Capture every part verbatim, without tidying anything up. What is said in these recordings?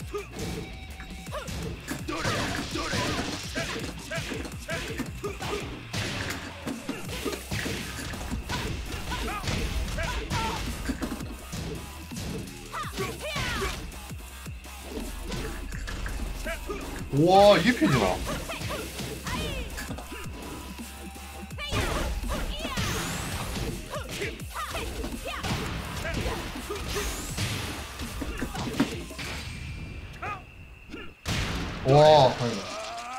우와, 이게 피지나. 와, 다행이다.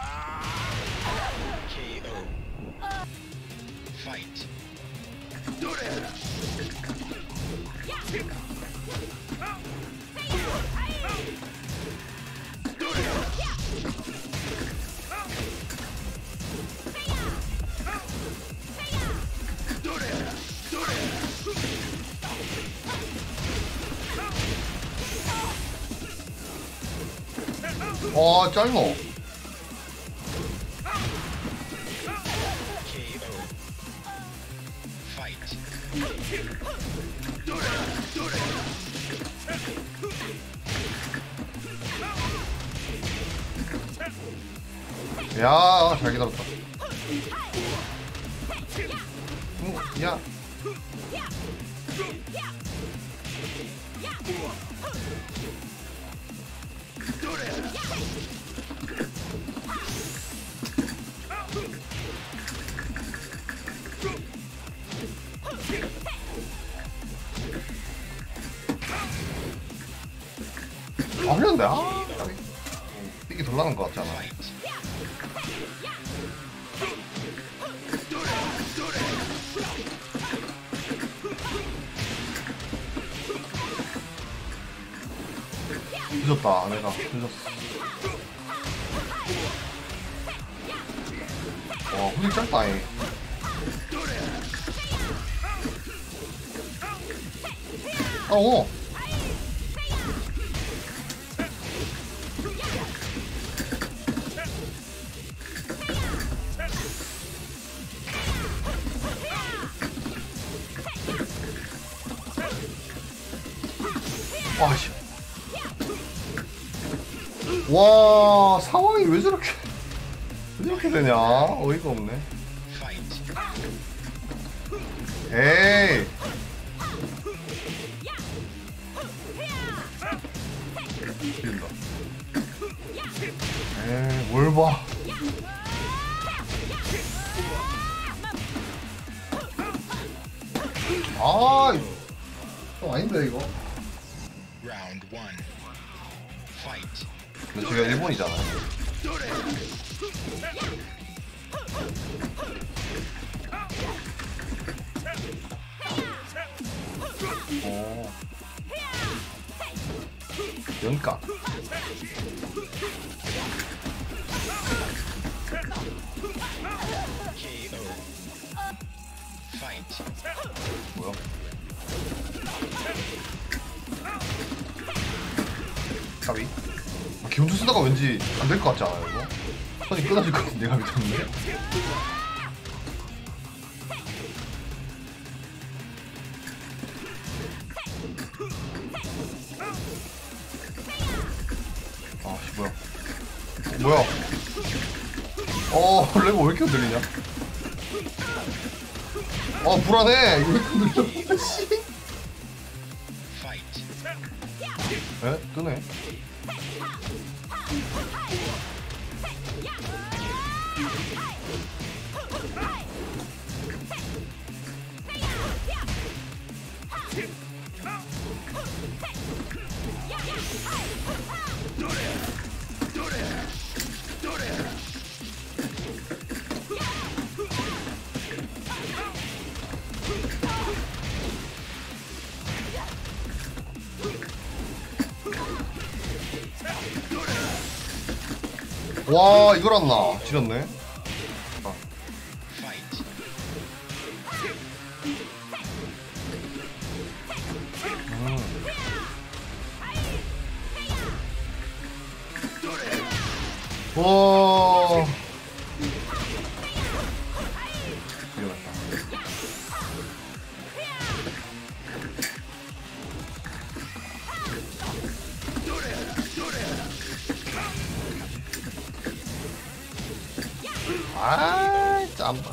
와, 짧어. 야, 잘 기다렸다. 응, 야. 아, 흘렸는데, 아, 이게 덜 나는 것 같지 않아? 늦었다, 내가 늦었어. 와, 후딜 짧다잉. 아, 오! 와, 씨. 와, 상황이 왜 저렇게 왜 저렇게 되냐? 어이가 없네. 에이. 죽인다. 에이, 뭘 봐. 아, 좀 아닌데 이거. 근데 저희가 일본이잖아요. 오. 연가. 뭐야? 가비? 아, 기운투 쓰다가 왠지 안 될 것 같지 않아요, 이거? 선이 끊어질 것 같은데, 가비 때문에? 아, 씨, 뭐야. 뭐야. 어, 레버 왜 이렇게 흔들리냐? 어, 불안해. 이거 왜 이렇게 흔들려? 씨. 에? 뜨네. 와, 이걸 안 나. 지렸네. 아. 음. 와. 아, 짬바.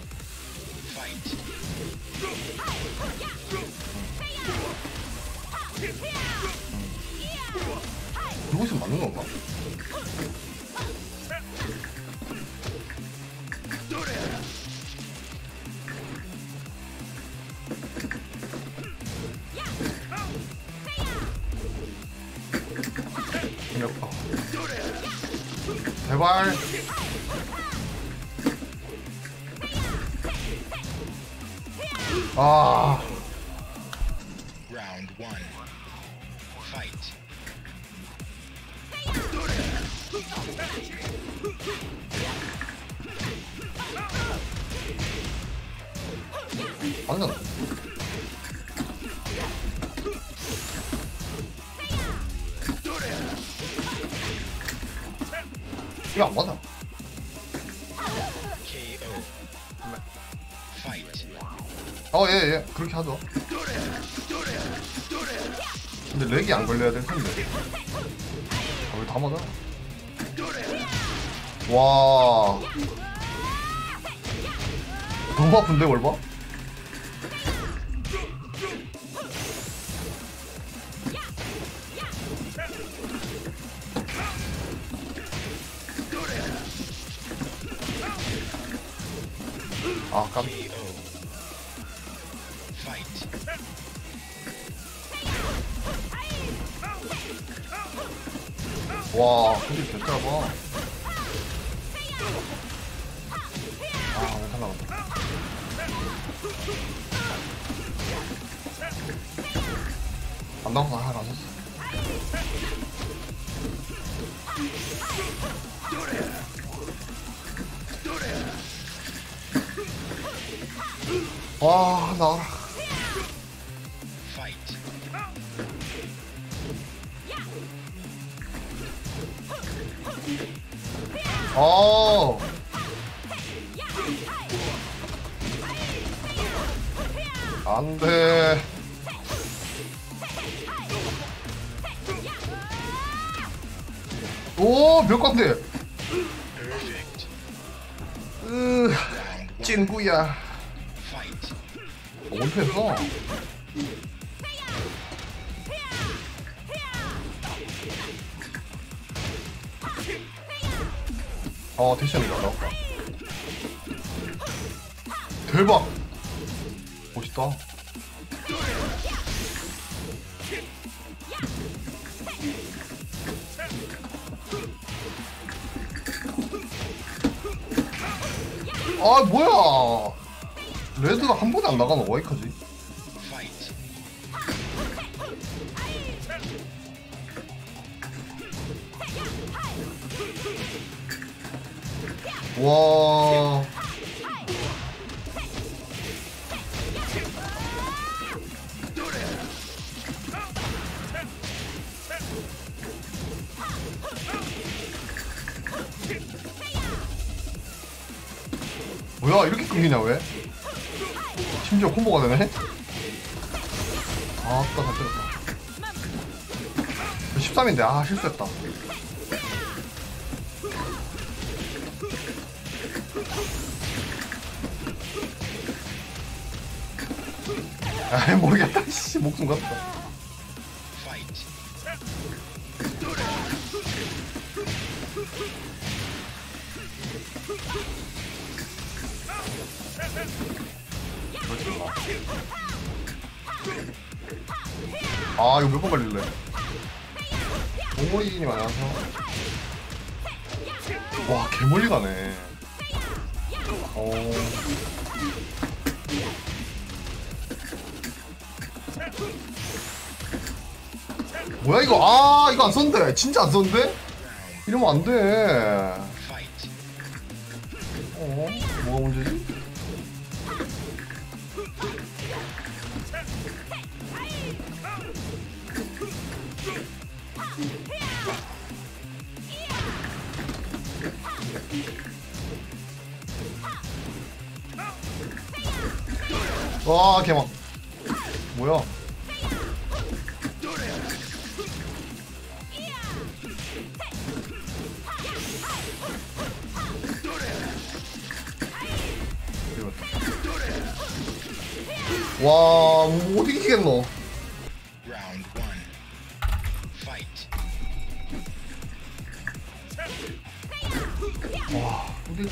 이거 있으면 맞는 건가? 생겼다. 제발. 아. Round one. Fight. 완전. 이거 안 맞아. K O. Fight. 어, 예, 예. 그렇게 하죠. 근데 렉이 안 걸려야 될 텐데. 아, 왜 다 맞아? 와. 너무 아픈데, 월바? 아, 깜. K O. Fight. 와, 근데 개짜봐. 아, 못 살아갔다. 안 나와서 하나 안 샀어. 와, 나와라. Fight. 어. 안 돼. 오, 몇 건데? Perfect. 으, Round one. 찐구야. Fight. 원패했어. 어, 대시합니다. 나왔다. 대박. 멋있다. 아, 뭐야. 레드가 한 번에 안 나가면 어이까지. Fight. 와. 뭐야, 이렇게 끊기냐, 왜? 심지어 콤보가 되네? 아따, 잘 때렸다. 십삼인데, 아, 실수했다. 아이, 모르겠다. 씨, 목숨 갔다. Fight. 아, 이거 몇 번 걸릴래? 오모리님 안녕하세요. 와, 개멀리 가네. 어. 뭐야 이거? 아, 이거 안 썼는데. 진짜 안 썼는데? 이러면 안 돼. Fight. 어? 뭐가 문제지? 와, 개막. 뭐야? 와, 못 이기겠노. Round one. Fight. 와, 근데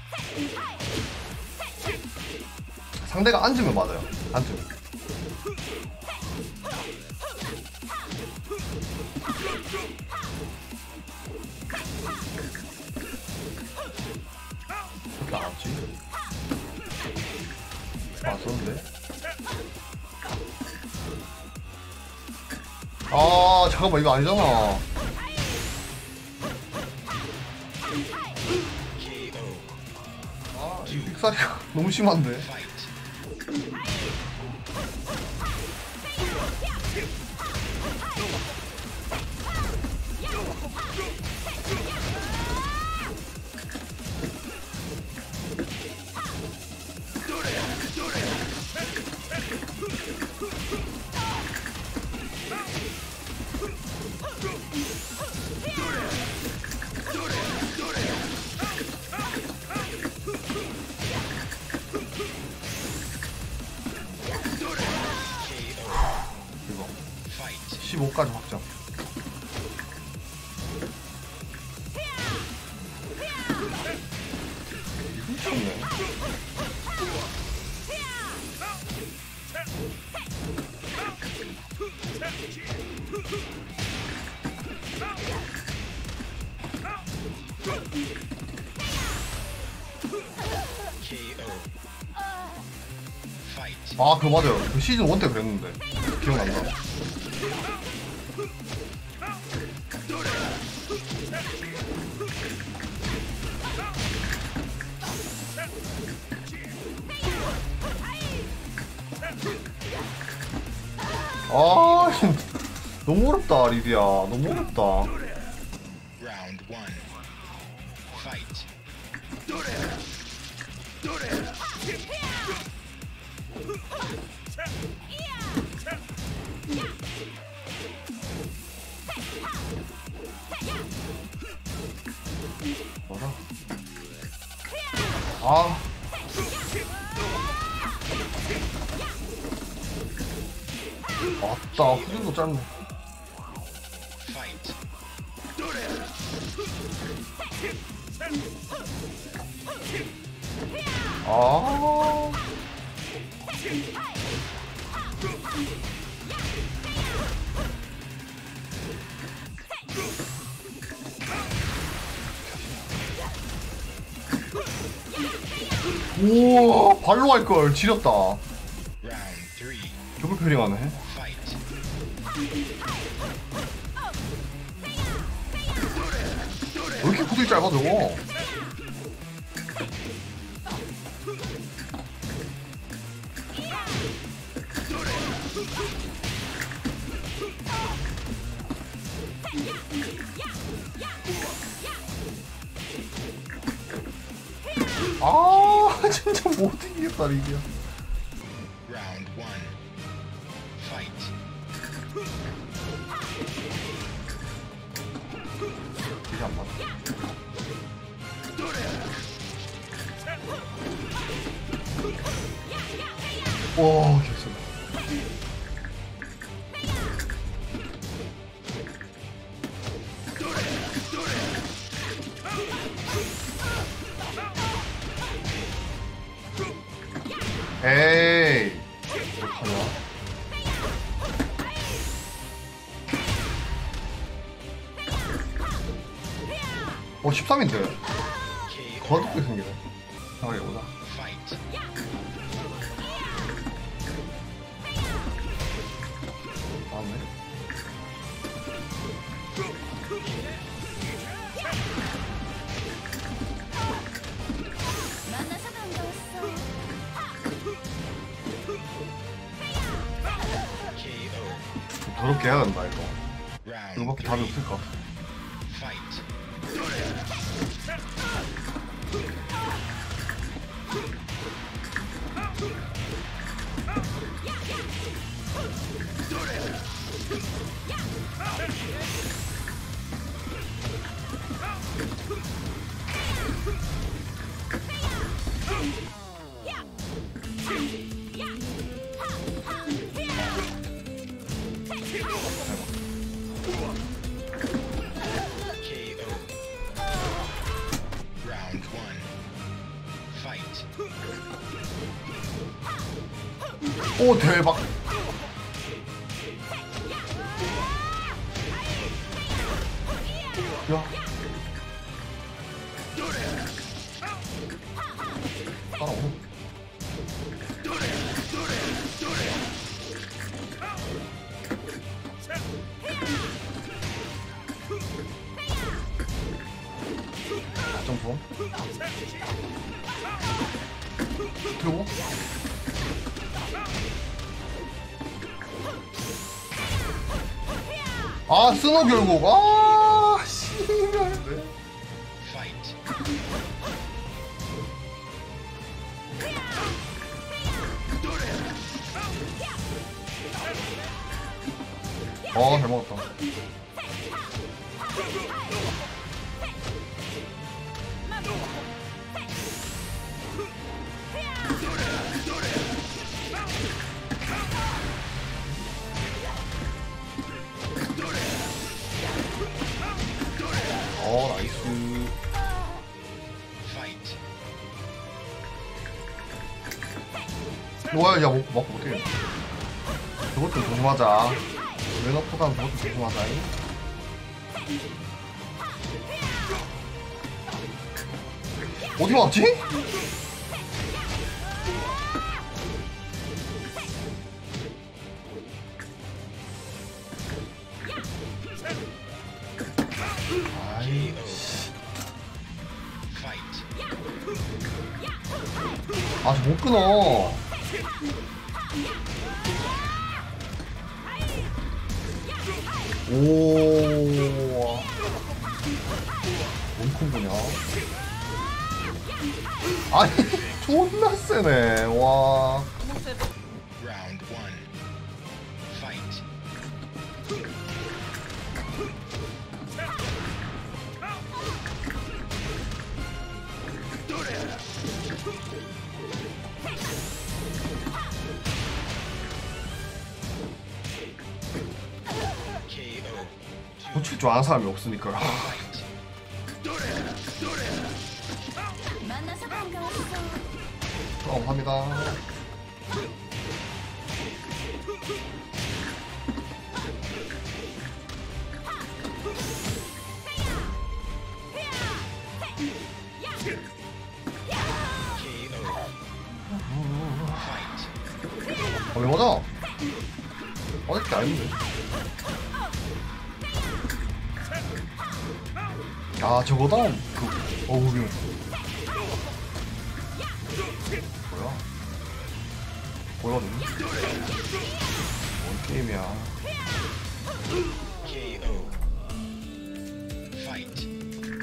상대가 앉으면 맞아요. 앉으면. 어떻게 안 왔지? 왔었는데? 아, 잠깐만, 이거 아니잖아. 아, 이 빅사리가 너무 심한데? Fight. 이거. Fight. 십오까지 확정. 이거 미쳤네. K O. Fight. 아, 그거 맞아요. 그 시즌 일 때 그랬는데. 기억난다. 아, 너무 어렵다, 리디야. 너무 어렵다. Round one. Fight. 뭐라? 아. 아따, 후진도 짧네. Fight. 아. 우와, 발로 할 걸 지렸다. Round three. 더블 패링하네. Fight. 왜 이렇게 구들이 짧아 저거? 아, 진짜 못 이기겠다 이게. Round one. Fight. 이게 안 맞아. 와, 개쎄. 에이, 어떡하냐? 어, 십삼인데 K O. 더 높게 생기네. 아, 이거다. Fight. 나왔네. 만나서 반가웠어. K O. 더럽게 해야 된다 이거. Round 이거밖에 답이 three. 없을 것 같아. Fight. 오 대박. 야. 따라오네. 점프. 들고. 아 스노 결국. 아 씨발. Fight. 아 잘 먹었다. 어 나이스. Fight. 뭐야 야 먹고 먹고 어떡해. 저것도 조심하자. 왼어포단 저것도 조심하자. 어디 왔지? 아이 Fight. 아 저 못 끊어. 오. 뭔 콤보냐? 아니 존나 세네. 와. Round one. Fight. K O. 고칠 줄 아는 사람이 없으니까. Fight. 만나서 반가웠어. 그럼 합니다. K O. Fight. 어, 왜 맞아? 어저께 아닌데. 아, 저거다. 그, 어우, 이거. 뭐야? 뭐야, 뭔 게임이야. K O. Fight.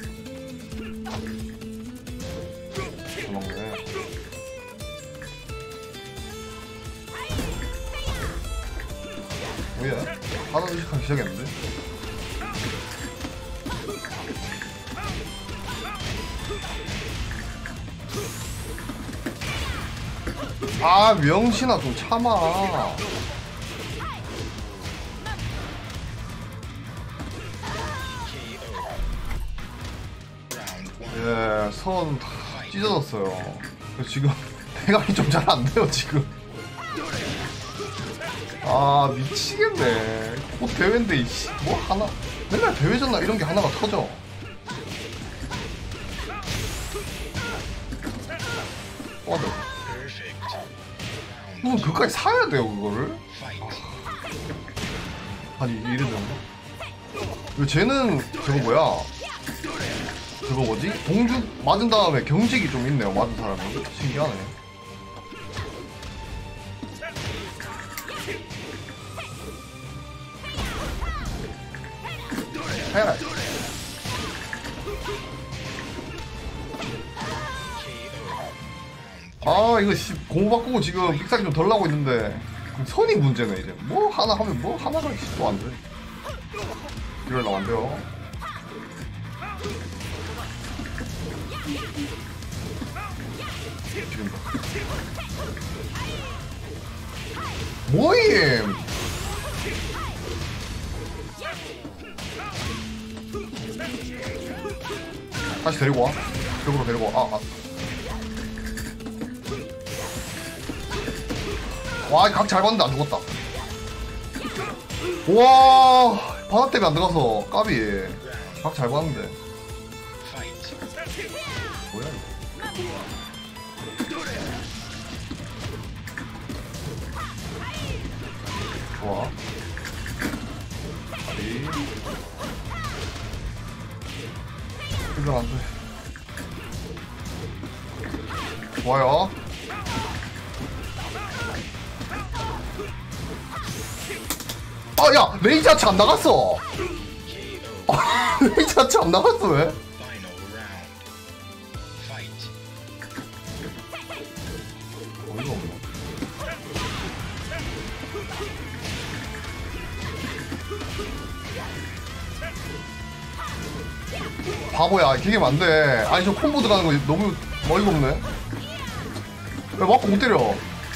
도망네. 뭐야? 하나 의식하기 시작했는데? 아 명신아 좀 참아. K O. Round one. 예, 선 다 찢어졌어요. 그래서 지금 대각이 좀 잘 안 돼요 지금. 아 미치겠네. 곧 대회인데 이씨 뭐 하나 맨날 대회잖아 이런 게 하나가 터져. 어, 네. Perfect. Round 그럼 그까지 사야 돼요 그거를? fight. 아니 이러면 왜 쟤는 저거 뭐야? 저거 뭐지? 동주 맞은 다음에 경직이 좀 있네요 맞은 사람은. 신기하네. 해라. 아 이거 씨 공부 바꾸고 지금 픽사기 좀 덜 나고 있는데 선이 문제네 이제. 뭐 하나 하면 뭐 하나가 또 안 돼. 이러려면 안 돼요. 지금 뭐임? 다시 데리고 와. 벽으로 데리고 와. 아, 아. 와, 각 잘 봤는데 안 죽었다. 와, 바닥 때문에 안 들어가서 까비. 각 잘 봤는데. Fight. 뭐야 이거? 좋아. 까비. 이건 안 돼. 좋아요. 아, 야! 레이저 하체 안 나갔어! K O. 레이저 하체 안 나갔어, 왜? Final round. Fight. 어이가 없네. 바보야, 기계면 안 돼. 아니, 저 콤보 들어가는 거 너무 어이가 없네. 왜 맞고 못 때려?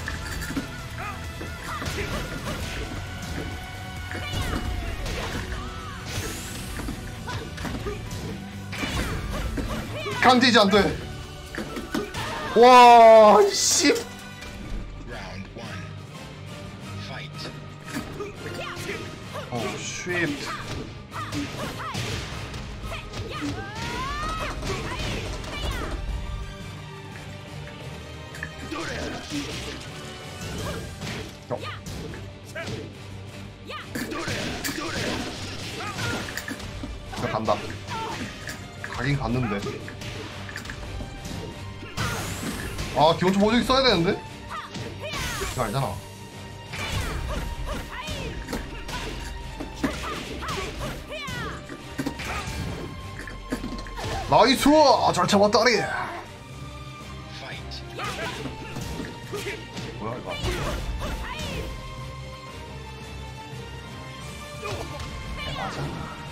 강제이지 안 돼. 와, 씨. Round one. Fight. 어, 쉣. 어. 나 간다. 가긴 갔는데. 아, 기본적 모직이 써야 되는데? 이거 아니잖아. 나이스! 아, 잘 잡았다리! Fight. 뭐야, 이거. 맞아.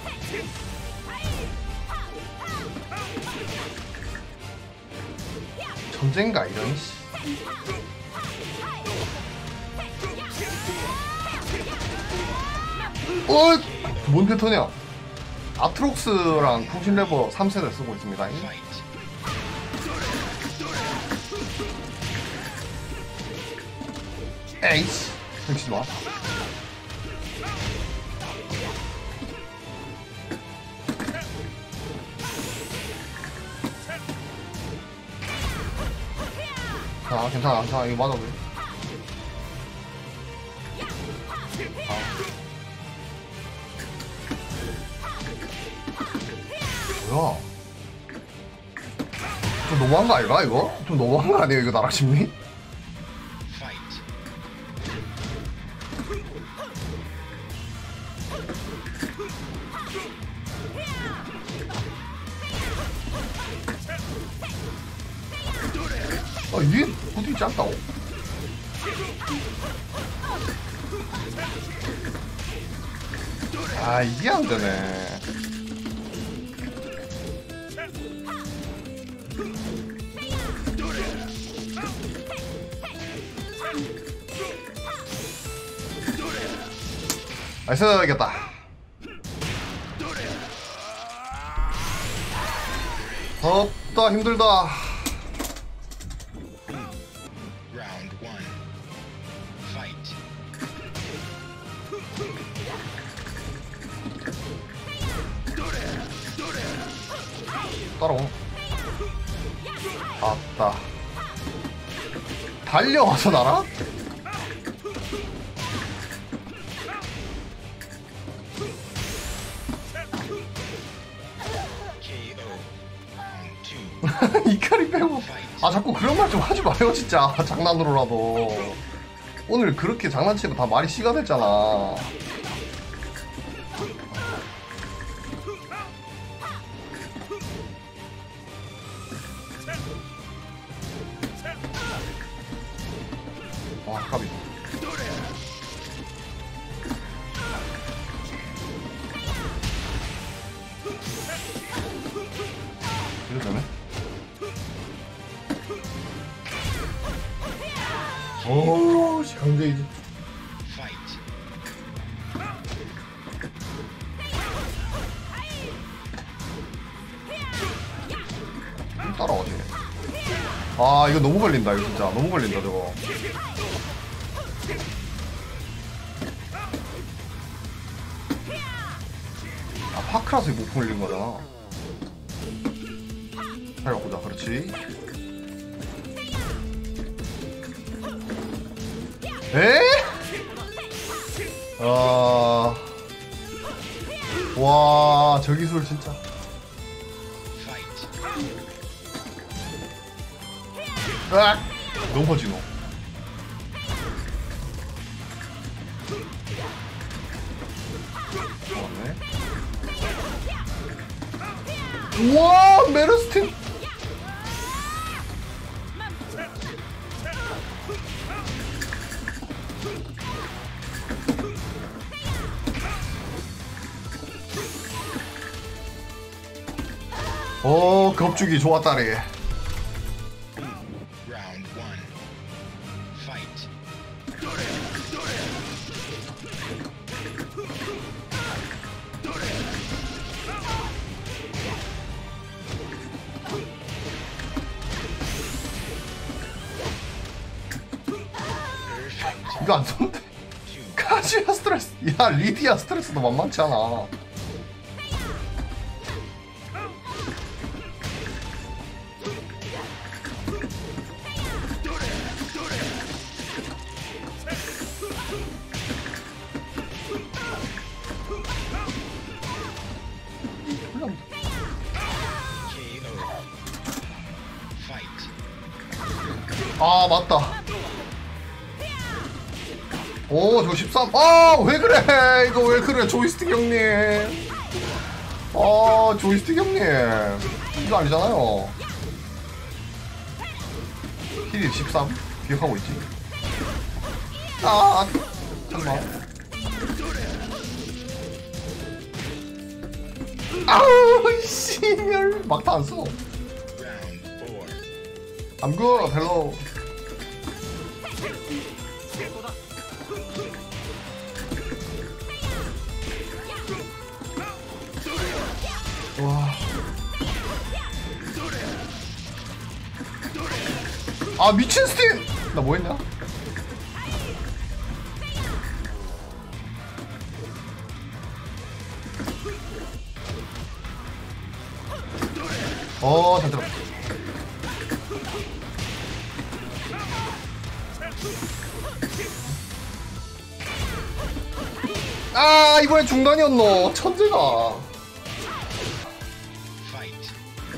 전쟁가, 이런, 씨. 어! 뭔 패턴이야? 아트록스랑 풍신 레버 삼 세대 쓰고 있습니다. Fight. 에이씨. 역시 좋아. 아, 괜찮아, 괜찮아. 이거 맞아, 왜? 아. 뭐야? 좀 너무한 거 아닌가, 이거? 좀 너무한 거 아니에요, 이거 나라 심리? Fight. 아, 이게 부딪히지 않다고? 아, 이게 안 되네. 아, 써야겠다. 덥다, 힘들다. Round one. Fight. 따라오. 아따. 달려와서 날아? K O. Round two. 이카리 빼고. 아, 자꾸 그런 말 좀 하지 마요, 진짜. 장난으로라도. 오늘 그렇게 장난치고 다 말이 씨가 됐잖아. 와, 까비. 이래 되네? 오, 강제이지. Fight. 따라오지. 아, 이거 너무 걸린다, 이거 진짜. 너무 걸린다, 저거. 파크라서 못 풀린 거잖아. 잘 바꾸자. 그렇지. 에? 아, 와, 저 기술 진짜. Fight. 으악! 넘어지 너. 좋았네. 우와, 메르스틴. 오, 겁주기 좋았다리. Round one. Fight. Perfect. 이거 안 좋은데? 카지야 스트레스. 야, 리디아 스트레스도 만만치 않아. K O. Fight. 아, 맞다. 오, 저 십삼. 아, 왜 그래? 이거 왜 그래? 조이스틱 형님. 아, 조이스틱 형님. 이거 아니잖아요. 힐이 십삼. 기억하고 있지? 아, 잠깐만. 아우, 씨발. 막타 안 써. Round four. I'm good. Hello. 와. 아, 미친 스팀! 나 뭐 했냐? 어, 잘 들었다. 아, 이번엔 중단이었노. 천재가. Fight.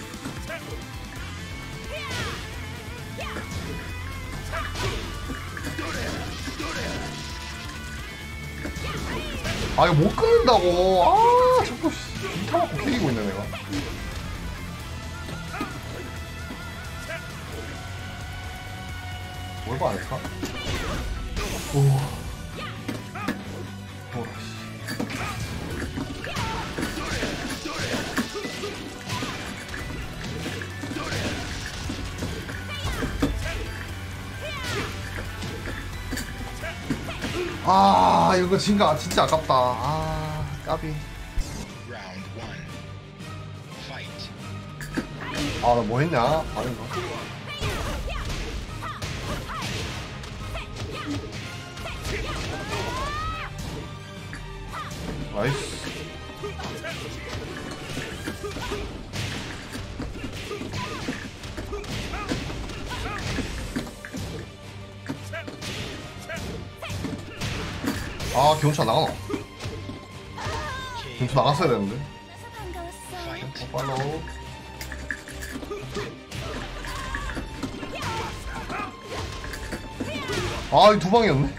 아, 이거 못 끊는다고. 아, 자꾸 이타 맞고 캐이고 있네, 내가. 뭘 봐, 안 할까? 오. 뭐라, 씨. 아, 이거 진짜, 진짜 아깝다. 아, 까비. Round one. Fight. 아, 나 뭐 했냐? 다른 거. 나이스. 아, 경차 나가노. K 경차 나갔어야 되는데. 반가웠어. Fight. 팔로우. 아, 이 두 방이었네.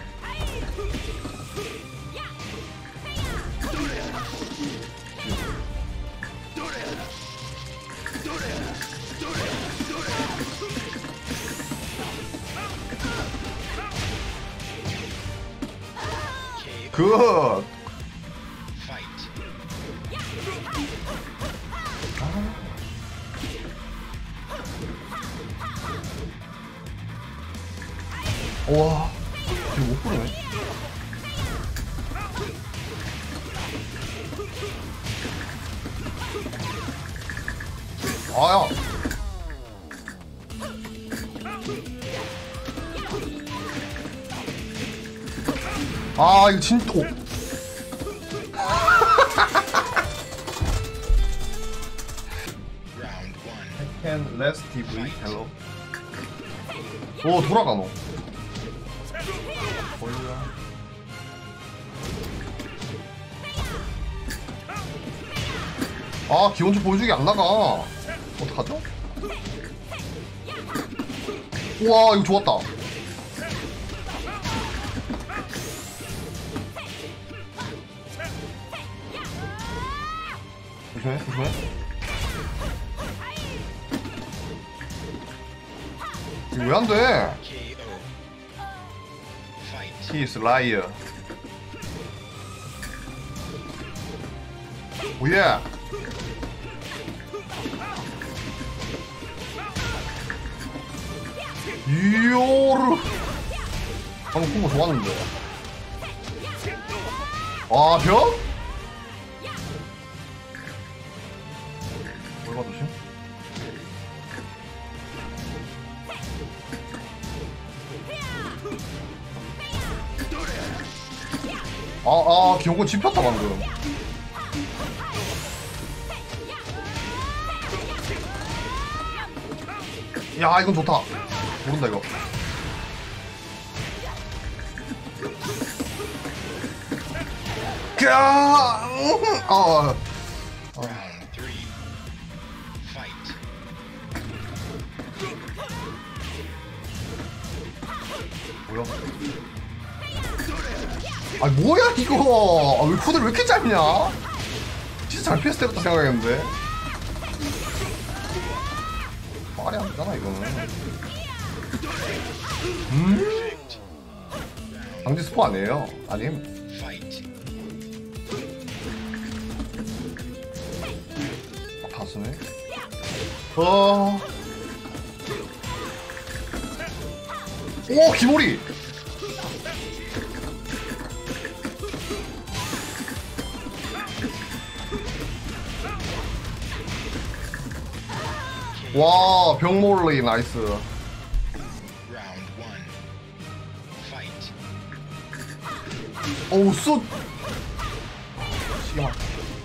K O. 굿. Fight. 와, 이거 못 부르네. 아야. 아, 이거 진짜. 오. 레스 티비 헬로. 오 돌아가노. 뭐야? 아 기원주 보여주기 안 나가. 어떡하죠? 우와 이거 좋았다. 조심해 조심해. 이거 왜 안 돼? K O. Fight. He is liar. 오예. 이오르. 방금 콤보 좋았는데. 아 벽? 뭘 봐주심? 아아 기용군 집혔다 방금. 야 이건 좋다. 모른다 이거. 야, 아, Round three. Fight. 뭐야? 아 뭐야 이거? 아, 왜 코드를 왜 이렇게 짧냐? 진짜 잘 피했을 때부터 생각했는데. 말이 안 되잖아 이거는. 음? 강제 스포 아니에요? 아님? Fight. 아, 다 쓰네. 어. 오 기모리. 와 병몰리 나이스. Round one. Fight. 오우 쏘. 시간.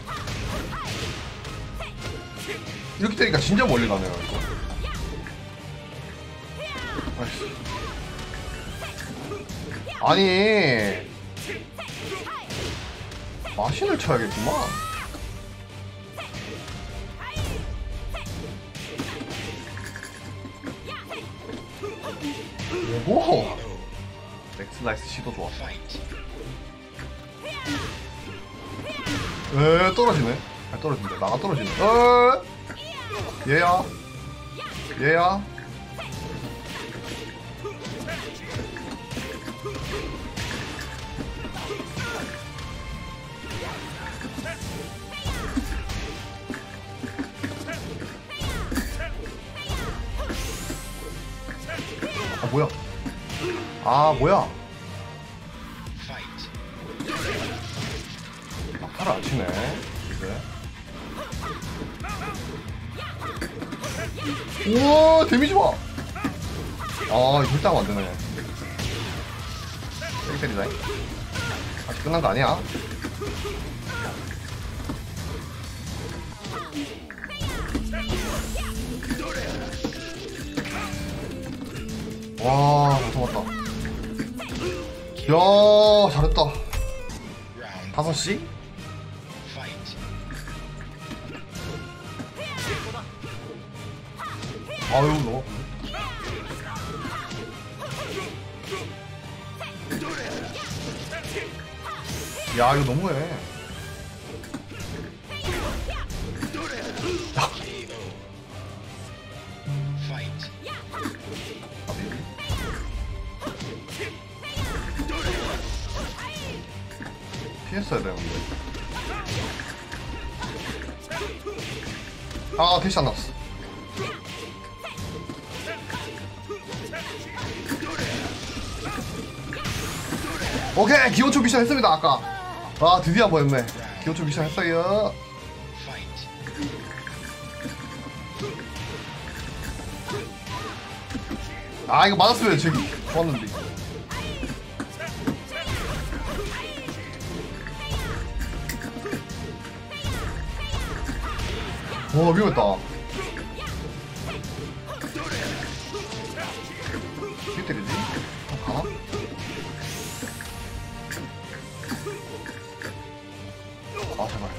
이렇게 되니까 진짜 멀리 가네요 이거. 아이씨. 아니 마신을 쳐야겠구만. 오호 넥슬라이스 시도 좋아. Fight. 에 떨어지네. 아 떨어진대. 나가 떨어지네. 에 얘야 얘야. 아 뭐야? 아 뭐야? Fight. 막타를 안 치네. 이제. 우와 데미지 봐. 아 이거 절대 하면 안 되네. 세게 때리자. 아직 끝난 거 아니야? 와, 못 잡았다. 야, 잘했다. Round 다섯 시? fight. 아유, 너무. 야, 이거 너무해. K O. Fight. 피했어야 되는데. 아, 대시 안 났어. 오케이, 기호초 미션 했습니다, 아까. 아, 드디어 한번 했네. 기호초 미션 했어요. Fight. 아, 이거 맞았으면 저기 좋았는데. 와, 위험했다. 어떻게 때리지? 어, 가나? 아 제발.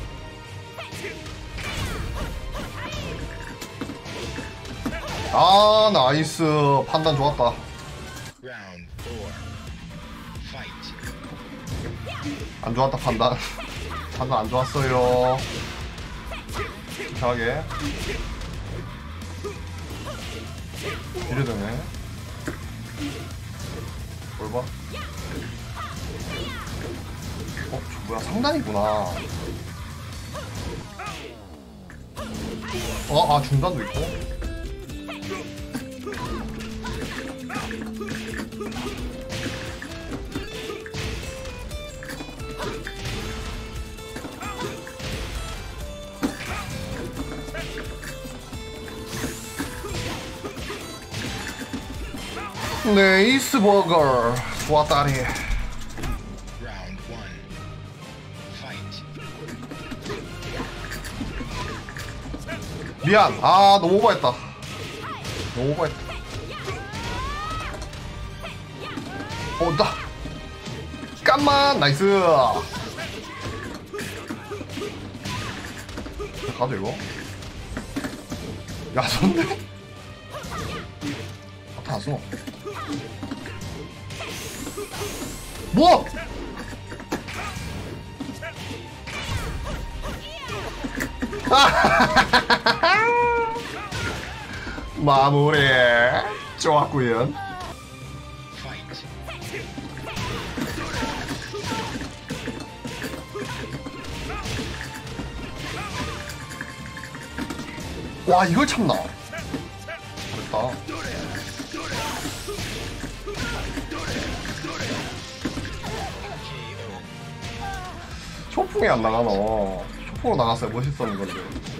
아 나이스 판단 좋았다. Round four. Fight. 안 좋았다 판단. 판단 안 좋았어요. 이상하게. 이러더네. 뭘 봐? 어, 저 뭐야 상단이구나. 어, 아 중단도 있고. 네이스버거 좋았다리. Round one. Fight. 미안. 아 너무 오버했다. 너무 오버했다. 어, 나 깜만 나이스. 가도 이거? 야 좋네. 아, 다 써. 뭐? 마무리 좋았구연. Fight. 와 이걸 참나. 잘했다. 초풍이 안 나가노. 초풍으로 나갔어야 멋있었는 건데.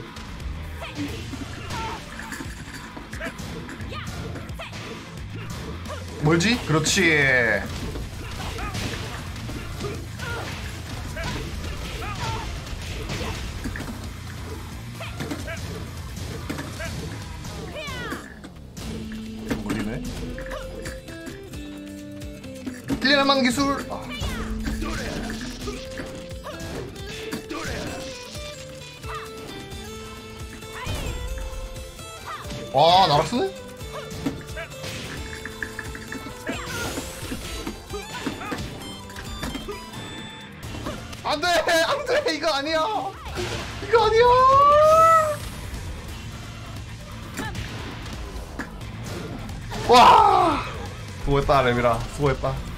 멀지? 그렇지. 멀리네. 딜레만 기술. 아. 와 나락스네? 안돼 안돼 이거 아니야 이거 아니야. 와 수고했다 레미라 수고했다.